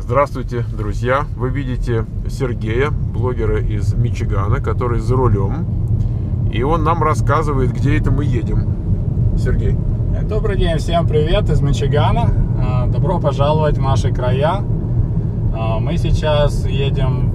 Здравствуйте, друзья! Вы видите Сергея, блогера из Мичигана, который за рулем. И он нам рассказывает, где это мы едем. Сергей. Добрый день, всем привет из Мичигана. Добро пожаловать в наши края. Мы сейчас едем,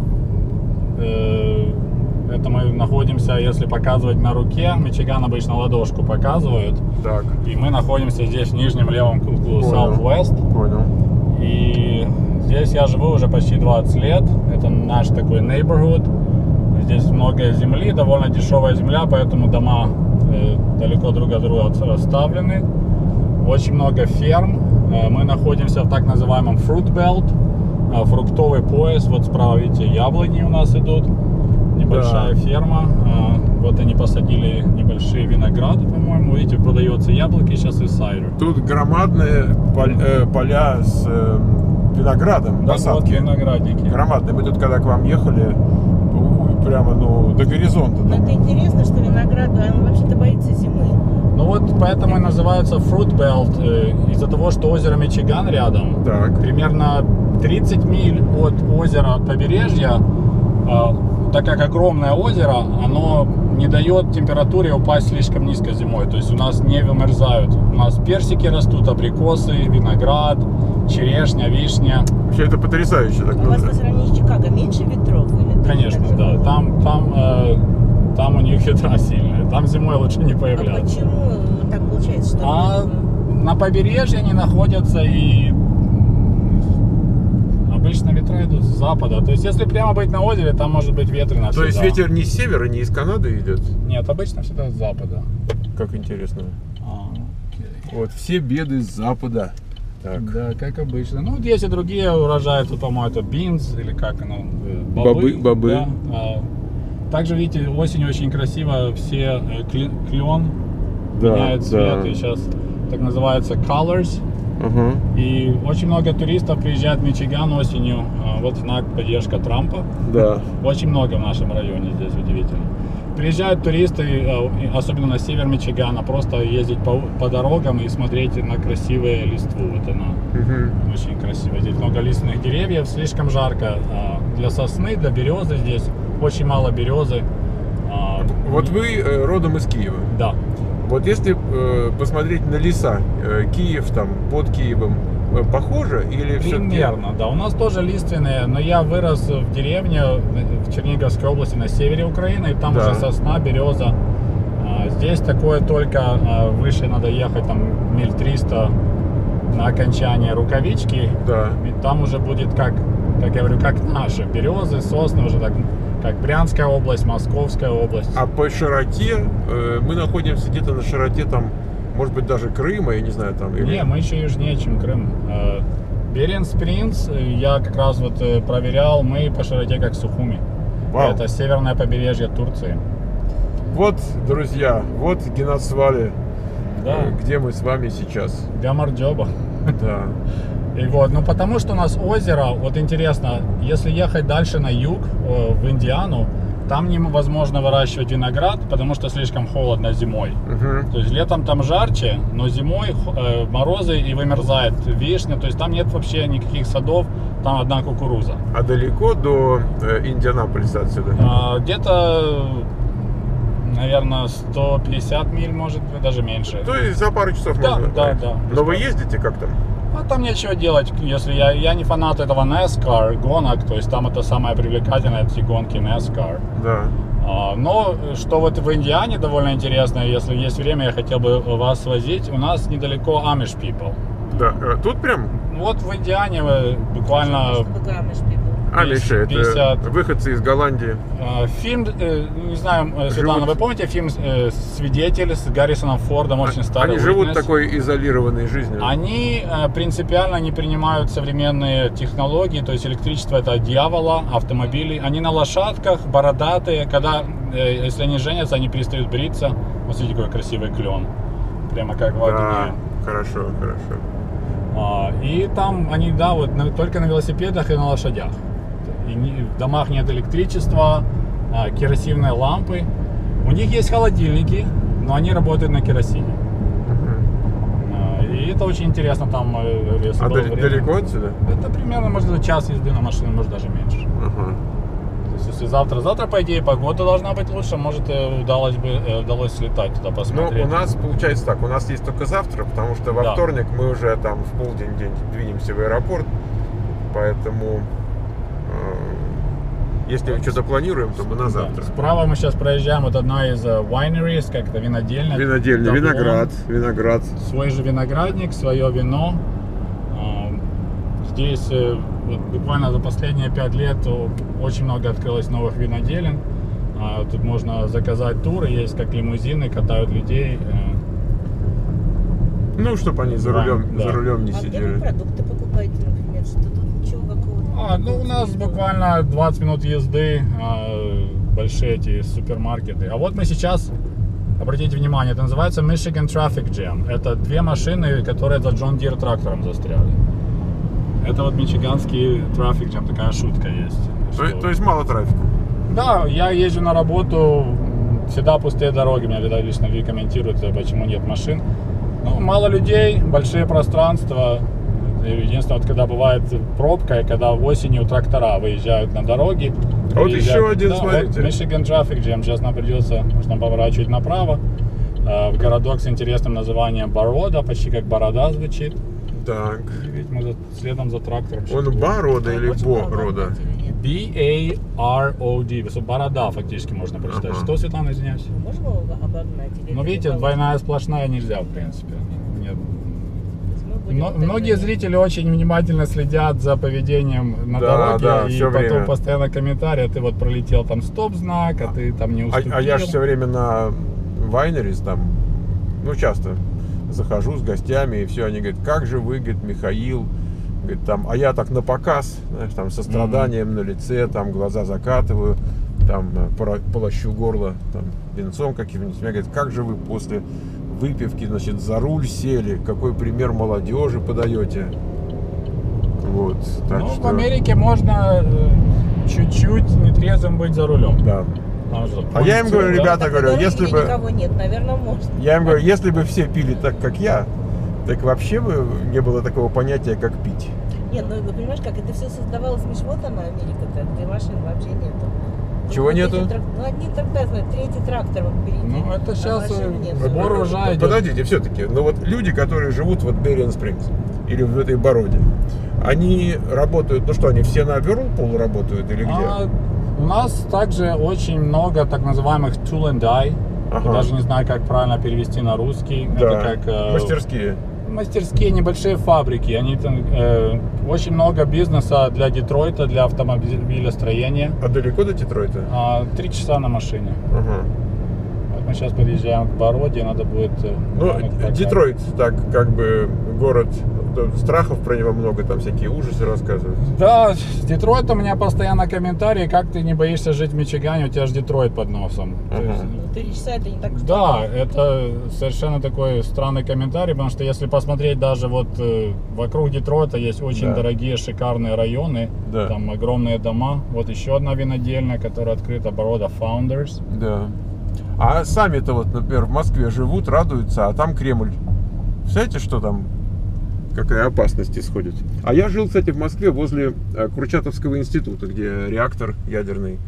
это мы находимся, если показывать на руке, Мичиган обычно ладошку показывают. Так. И мы находимся здесь в нижнем левом углу Southwest. Понял. И здесь я живу уже почти 20 лет. Это наш такой neighborhood. Здесь много земли, довольно дешевая земля, поэтому дома далеко друг от друга расставлены. Очень много ферм. Мы находимся в так называемом fruit belt, фруктовый пояс. Вот справа, видите, яблони у нас идут. Небольшая ферма. Вот они посадили небольшие винограды, по-моему. Видите, продается яблоки сейчас и сайдер. Тут громадные поля с виноградом, Да, посадки. вот виноградники. Громадные. Мы тут, когда к вам ехали, прямо до горизонта. Но это интересно, что виноград, он вообще-то боится зимы. Ну вот поэтому и называется Fruit Belt, из-за того, что озеро Мичиган рядом. Так. Примерно 30 миль от озера, от побережья, так как огромное озеро, оно не дает температуре упасть слишком низко зимой. То есть у нас не вымерзают. У нас персики растут, абрикосы, виноград, черешня, вишня. Вообще это потрясающе. Так, У вас по сравнению с Чикаго меньше ветров? Или Конечно, да. Там у них ветра сильные. Там зимой лучше не А появляться. почему так получается, что... На побережье они находятся, и обычно ветра идут с запада. То есть если прямо быть на озере, там может быть ветрено. То есть ветер не с севера, не из Канады идет? Нет, обычно всегда с запада. Как интересно. Окей. Вот все беды с запада. Так. Да, как обычно. Ну, есть и другие урожаи, тут, по-моему, это beans, или как оно, Бобы. Да. Также, видите, осень очень красиво, все клен меняет цвет, и сейчас так называется colors. И очень много туристов приезжают в Мичиган осенью. Вот знак поддержка Трампа. Да. Очень много в нашем районе здесь, удивительно. Приезжают туристы, особенно на север Мичигана, просто ездить по дорогам и смотреть на красивые листву. Вот она очень красивая. Здесь много лиственных деревьев, слишком жарко для сосны, для березы здесь. Очень мало березы. Вот вы родом из Киева. Да. Вот если посмотреть на леса, Киев там, под Киевом, похоже или все-таки? Примерно, да. У нас тоже лиственные, но я вырос в деревне в Черниговской области на севере Украины, и там уже сосна, береза. Здесь такое только выше надо ехать, там миль 300 на окончание Рукавички. Да. И там уже будет, как я говорю, как наши березы, сосны, уже так, как Брянская область, Московская область. А по широте, мы находимся где-то на широте там, может быть, даже Крыма, я не знаю, там. Или... Не, мы еще южнее, чем Крым. Беренс-Принц, я как раз вот проверял, мы по широте как Сухуми. Вау. Это северное побережье Турции. Вот, друзья, вот Генацвали, Да. где мы с вами сейчас. Гамардёба. Да. И вот, ну потому что у нас озеро, вот интересно, если ехать дальше на юг, в Индиану, там невозможно выращивать виноград, потому что слишком холодно зимой. То есть летом там жарче, но зимой морозы и вымерзает вишня, то есть там нет вообще никаких садов, там одна кукуруза. А далеко до Индианаполиса отсюда? Где-то, наверное, 150 миль, может быть, даже меньше. То есть за пару часов Да, можно. да, да. Но вы ездите как там? А там нечего делать, если я не фанат этого NASCAR гонок, то есть там это самое привлекательное, эти гонки NASCAR. Да. Но что вот в Индиане довольно интересно, если есть время, я хотел бы вас свозить, у нас недалеко Amish people. Да. Тут прям? Вот в Индиане буквально... Что такое Amish people? Амиши, это 50. выходцы из Голландии. Фильм, не знаю, Светлана, вы помните фильм «Свидетель» с Гаррисоном Фордом, очень старый? Они живут такой изолированной жизнью. Они принципиально не принимают современные технологии, то есть электричество это от дьявола, автомобили. Они на лошадках, бородатые, когда, если они женятся, они перестают бриться. Вот смотрите, какой красивый клен, прямо как в огне. Да, хорошо, хорошо. И там они, да, вот только на велосипедах и на лошадях. И в домах нет электричества, керосиновые лампы. У них есть холодильники, но они работают на керосине. И это очень интересно там. Если было время. далеко отсюда? Это примерно, может, час езды на машине, может, даже меньше. Ага. То есть, если завтра, по идее, погода должна быть лучше, может, удалось слетать туда Ну, посмотреть. у нас получается так, у нас есть только завтра, потому что во Да. вторник мы уже там в полдень двинемся в аэропорт, поэтому если мы что-то планируем, то мы на завтра. Да. Справа мы сейчас проезжаем, вот одна из wineries, как-то винодельня. Винодельня, Давно. виноград. Свой же виноградник, свое вино. Здесь вот буквально за последние 5 лет очень много открылось новых виноделен. Тут можно заказать туры, есть как лимузины, катают людей. Ну, чтобы они за Да, рулем, да. за рулем не А где вы сидели. продукты покупаете, например? Что тут ничего какого-то? Ну, у нас буквально 20 минут езды, большие эти супермаркеты. А вот мы сейчас, обратите внимание, это называется Michigan Traffic Jam. Это 2 машины, которые за John Deere трактором застряли. Это вот мичиганский Traffic Jam, такая шутка есть. То есть мало трафика. Да, я езжу на работу, всегда пустые дороги, меня видать лично люди комментируют, почему нет машин. Ну, мало людей, большие пространства. Единственное, вот когда бывает пробка, и когда осенью трактора выезжают на дороги. А вот еще один, да, смотрите. Вот Michigan Traffic Jam. Сейчас нам придется, нужно поворачивать направо. В городок с интересным названием Борода, почти как борода звучит. Так. И ведь мы следом за трактором. Он Борода или Очень мало Борода? работы или нет? B-A-R-O-D. Борода фактически можно прочитать. Ага. Что, Светлана, извиняюсь? Можно его обогнать? Или Ну, это видите, не двойная сплошная нельзя, в принципе. Нет. получится? Мы будем вот так Многие же- зрители очень внимательно следят за поведением на Да, дороге, да, и всё потом время. постоянно комментарии, а ты вот пролетел там стоп-знак, а ты там не уступил. А я же все время на Wineries там, ну, часто захожу с гостями, и все, они говорят, как же вы, говорит, Михаил, говорит, там, а я так на показ, знаешь, там, со страданием на лице, там, глаза закатываю, там, полощу горло, там, венцом каким-нибудь. Меня говорят, как же вы после выпивки, значит, за руль сели, какой пример молодежи подаете. Вот, так Ну, что... в Америке можно чуть-чуть нетрезвым быть за рулем. Да. Потому что А я им говорю, да? ребята, Так, говорю, на дороге, если где бы... никого нет, наверное, можно. Я им говорю, если бы все пили так, как я, так вообще бы не было такого понятия, как пить. Нет, ну вы понимаешь, как это все создавалось, Миш, вот она, Америка-то, где машин вообще нету. Чего Вот нету? эти ну, одни трактора, смотри, третий трактор вот впереди. Ну, это а сейчас машин нет. сбор урожая идет. Подождите, все-таки, но вот люди, которые живут вот в Берриен Спрингс или в этой Бороде, они работают, ну что, они все на Whirlpool работают или где? У нас также очень много так называемых tool and die. Ага. Я даже не знаю, как правильно перевести на русский. Да, Это как мастерские. мастерские, небольшие фабрики. Они там, очень много бизнеса для Детройта, для автомобилестроения. А далеко до Детройта? 3 часа на машине. Ага. Вот мы сейчас подъезжаем к Бороде, надо будет... Ну, глянуть, как Детройт, так, как бы, город, страхов про него много, там всякие ужасы рассказывают. Да, с Детройтом у меня постоянно комментарии, как ты не боишься жить в Мичигане, у тебя же Детройт под носом. То Ага. есть, Ну, 3 часа это не так уж да, много. это совершенно такой странный комментарий, потому что если посмотреть даже вот вокруг Детройта есть очень Да. дорогие, шикарные районы, Да. там огромные дома. Вот еще одна винодельня, которая открыта, Борода Founders. Да. А сами-то вот, например, в Москве живут, радуются, а там Кремль. Знаете, что там? Какая опасность исходит? А я жил, кстати, в Москве возле Курчатовского института, где реактор ядерный.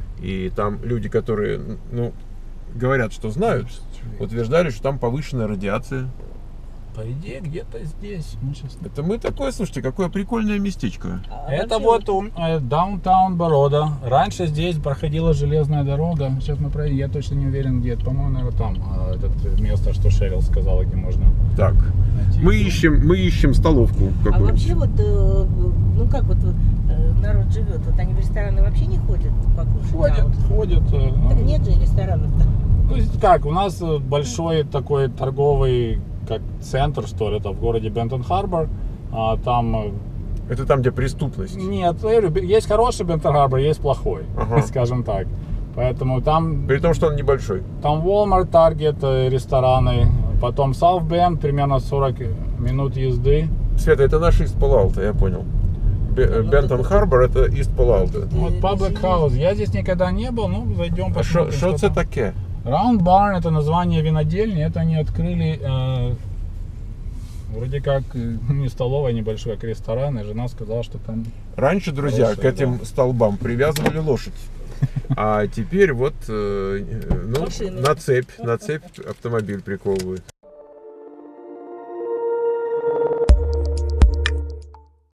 И там люди, которые, ну, говорят, что знают, утверждали, что там повышенная радиация. По идее, где-то здесь. Ну, сейчас... Это мы такое, слушайте, какое прикольное местечко. А Это вообще вот Даунтаун Борода. Раньше здесь проходила железная дорога. Сейчас мы проедем, я точно не уверен, где это. По-моему, наверное, там это место, что Шерил сказала, где можно Так, найти. мы ищем столовку А какую-нибудь. вообще вот, ну как вот народ живет, вот они в рестораны вообще не ходят покушать? А вот- Ходят. Так нет же ресторанов-то. Ну, как, у нас большой такой торговый как центр, что ли, это в городе Бентон-Харбор. Там Это там, где преступность. нет, я говорю, есть хороший Бентон-Харбор, есть плохой, Ага. скажем так. Поэтому там При том, что он небольшой. Walmart, Target, рестораны. Потом South Bend, примерно 40 минут езды. Света, это наш Ист Пало-Алто, я понял. Бентон Харбор это Ист Пало-Алто. Вот Public House. Я здесь никогда не был, ну зайдем А посмотрим. что что это там. таке? Round Barn — это название винодельни. Это они открыли Вроде как не столовая небольшая, как ресторан, и жена сказала, что там... Раньше, друзья, Хорошая, к этим столбам привязывали лошадь. А теперь вот, ну, Машины. на цепь автомобиль приковывают.